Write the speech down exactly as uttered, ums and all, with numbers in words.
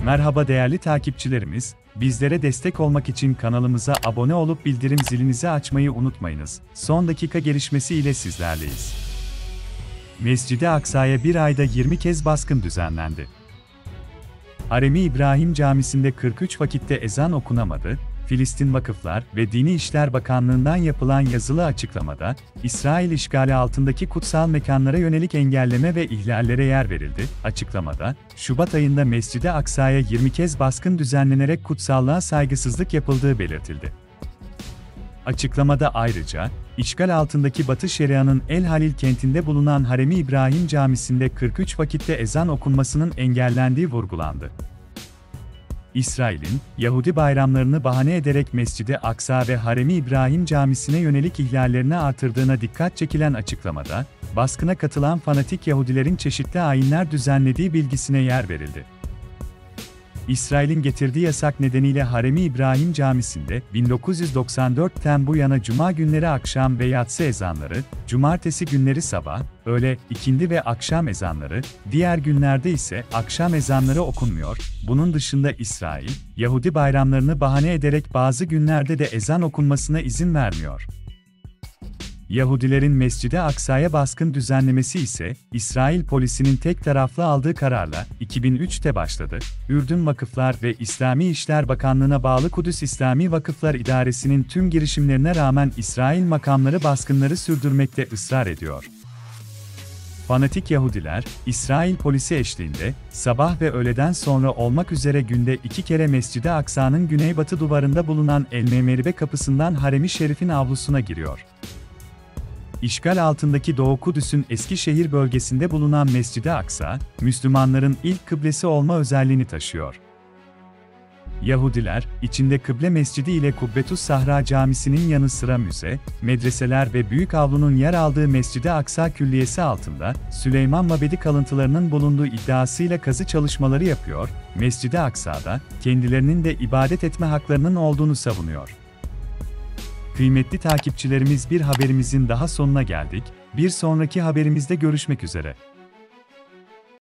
Merhaba değerli takipçilerimiz, bizlere destek olmak için kanalımıza abone olup bildirim zilinizi açmayı unutmayınız. Son dakika gelişmesi ile sizlerleyiz. Mescid-i Aksa'ya bir ayda yirmi kez baskın düzenlendi. Harem-i İbrahim Camisi'nde kırk üç vakitte ezan okunamadı. Filistin Vakıflar ve Dini İşler Bakanlığı'ndan yapılan yazılı açıklamada, İsrail işgali altındaki kutsal mekanlara yönelik engelleme ve ihlallere yer verildi. Açıklamada, Şubat ayında Mescid-i Aksa'ya yirmi kez baskın düzenlenerek kutsallığa saygısızlık yapıldığı belirtildi. Açıklamada ayrıca, işgal altındaki Batı Şeria'nın El Halil kentinde bulunan Harem-i İbrahim Camisi'nde kırk üç vakitte ezan okunmasının engellendiği vurgulandı. İsrail'in, Yahudi bayramlarını bahane ederek Mescid-i Aksa ve Harem-i İbrahim Camisi'ne yönelik ihlallerini artırdığına dikkat çekilen açıklamada, baskına katılan fanatik Yahudilerin çeşitli ayinler düzenlediği bilgisine yer verildi. İsrail'in getirdiği yasak nedeniyle Harem-i İbrahim Camisi'nde bin dokuz yüz doksan dörtten bu yana cuma günleri akşam ve yatsı ezanları, cumartesi günleri sabah, öğle, ikindi ve akşam ezanları, diğer günlerde ise akşam ezanları okunmuyor. Bunun dışında İsrail, Yahudi bayramlarını bahane ederek bazı günlerde de ezan okunmasına izin vermiyor. Yahudilerin Mescid-i Aksa'ya baskın düzenlemesi ise, İsrail polisinin tek taraflı aldığı kararla iki bin üçte başladı. Ürdün Vakıflar ve İslami İşler Bakanlığı'na bağlı Kudüs İslami Vakıflar İdaresi'nin tüm girişimlerine rağmen İsrail makamları baskınları sürdürmekte ısrar ediyor. Fanatik Yahudiler, İsrail polisi eşliğinde, sabah ve öğleden sonra olmak üzere günde iki kere Mescid-i Aksa'nın güneybatı duvarında bulunan El-Memeribe kapısından Harem-i Şerif'in avlusuna giriyor. İşgal altındaki Doğu Kudüs'ün Eskişehir bölgesinde bulunan Mescid-i Aksa, Müslümanların ilk kıblesi olma özelliğini taşıyor. Yahudiler, içinde kıble mescidi ile Kubbetus Sahra Camisi'nin yanı sıra müze, medreseler ve büyük avlunun yer aldığı Mescid-i Aksa Külliyesi altında, Süleyman Mabedi kalıntılarının bulunduğu iddiasıyla kazı çalışmaları yapıyor, Mescid-i Aksa'da, kendilerinin de ibadet etme haklarının olduğunu savunuyor. Kıymetli takipçilerimiz, bir haberimizin daha sonuna geldik. Bir sonraki haberimizde görüşmek üzere.